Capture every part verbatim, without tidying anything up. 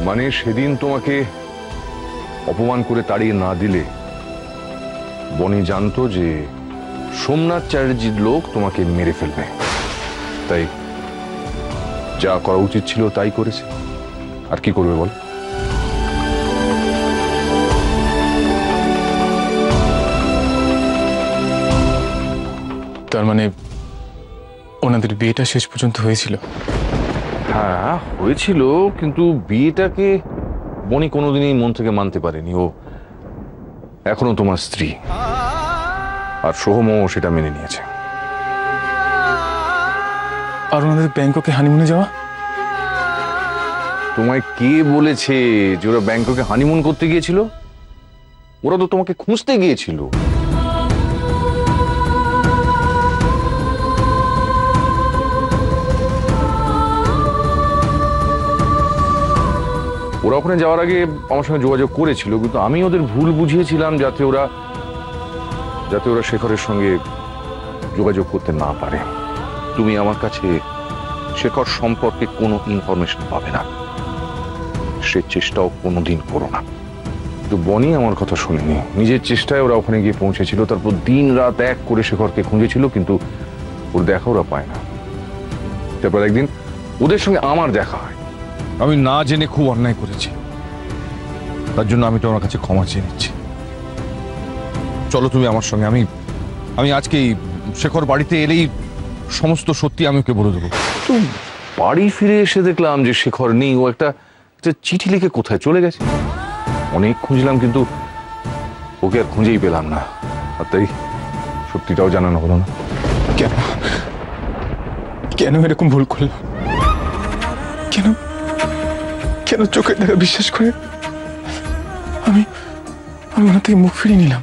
মানে সেদিন তোমাকে অপমান করে তাড়িয়ে না দিলে বনি জানতো যে সোমনাথ চ্যাটার্জির লোক তোমাকে মেরে ফেলবে, তাই যা করা উচিত ছিল তাই করেছে। আর কি করবে বল? তার মানে ওনাদের বিয়েটা শেষ পর্যন্ত হয়েছিল? হ্যাঁ হয়েছিল, কিন্তু বিয়েটাকে বনি কোনোদিনই মন থেকে মানতে পারেনি। ও এখনো তোমার স্ত্রী, আর সোহমও সেটা মেনে নিয়েছে। আর ওনাদের ব্যাংককে হানিমুনে যাওয়া? তোমায় কে বলেছে যে ওরা ব্যাংককে হানিমুন করতে গিয়েছিল? ওরা তো তোমাকে খুঁজতে গিয়েছিল। ওরা ওখানে যাওয়ার আগে আমার সঙ্গে যোগাযোগ করেছিল, কিন্তু আমি ওদের ভুল বুঝিয়েছিলাম যাতে ওরা যাতে ওরা শেখরের সঙ্গে যোগাযোগ করতে না পারে। তুমি আমার কাছে শেখর সম্পর্কে কোনো ইনফরমেশন পাবে না, সে চেষ্টাও কোনোদিন করো না। তো বনি আমার কথা শুনেনি, নিজের চেষ্টায় ওরা ওখানে গিয়ে পৌঁছেছিল। তারপর দিন রাত এক করে শেখরকে খুঁজেছিল, কিন্তু ওর দেখা ওরা পায় না। তারপর একদিন ওদের সঙ্গে আমার দেখা হয়। আমি না জেনে খুব অন্যায় করেছি, তার জন্য আমি তোমার কাছে ক্ষমা চেয়ে নিচ্ছি। চলো তুমি আমার সঙ্গে, আমি আমি আজকে শেখর বাড়িতে এলেই সমস্ত সত্যি আমি ওকে বলে দেবো। তো বাড়ি ফিরে এসে দেখলাম যে শেখর নেই। ও একটা একটা চিঠি লিখে কোথায় চলে গেছে। অনেক খুঁজলাম, কিন্তু ওকে আর খুঁজেই পেলাম না। আর তাই সত্যিটাও জানানো হলো না। কেন কেন এরকম ভুল করলো? কেন কেন চোখের দেখা বিশ্বাস করে আমি আমি ওনার থেকে মুখ ফিরিয়ে নিলাম?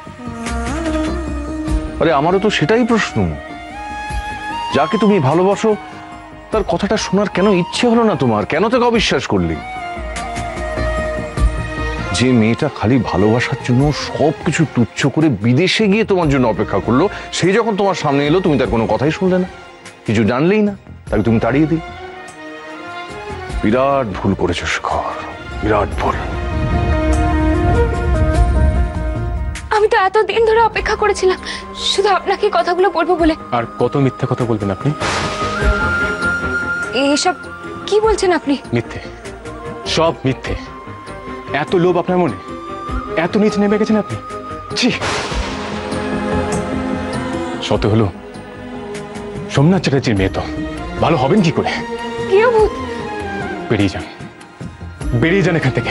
আরে আমারও তো সেটাই প্রশ্ন। যাকে তুমি ভালোবাসো তার কথাটা শোনার কেন ইচ্ছে হলো না তোমার? কেন তাকে অবিশ্বাস করলে? যে মেয়েটা খালি ভালোবাসার জন্য সবকিছু তুচ্ছ করে বিদেশে গিয়ে তোমার জন্য অপেক্ষা করলো, সে যখন তোমার সামনে এলো তুমি তার কোনো কথাই শুনলে না, কিছু জানলেই না, তাকে তুমি তাড়িয়ে দিই। বিরাট ভুল করেছো শেখর, বিরাট ভুল। আমি তো এতদিন ধরে অপেক্ষা করেছিলাম শুধু আপনাকে কথাগুলো বলবো বলে। আর কত মিথ্যা কথা বলবেন আপনি? এসব কি বলছেন আপনি? মিথ্যে, সব মিথ্যে। এত লোভ আপনার মনে, এত নিচে নেমে গেছেন আপনি। ছি! শত হলো সোমনাথ চ্যাটার্জির মেয়ে, তো ভালো হবেন কি করে? কি অভূত! বেরিয়ে যান, বেরিয়ে যান এখান থেকে।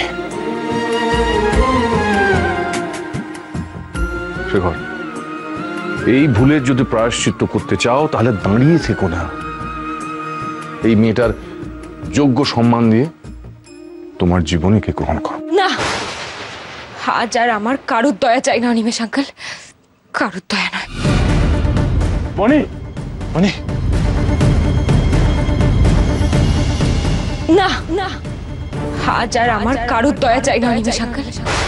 শেখর, এই ভুলের যদি প্রায়শ্চিত্ত করতে চাও তাহলে দাঁড়িয়ে থেকো না। এই মেয়েটার যোগ্য সম্মান দিয়ে তোমার জীবনীকে গ্রহণ করো। না, আজ আর আমার কারুর দয়া চাই না অনিমেষ আঙ্কেল, কারুর দয়া নয়। বনি, বনি, না না, আজ আর আমার কারুর দয়া চাই না অনিমেষ আঙ্কেল।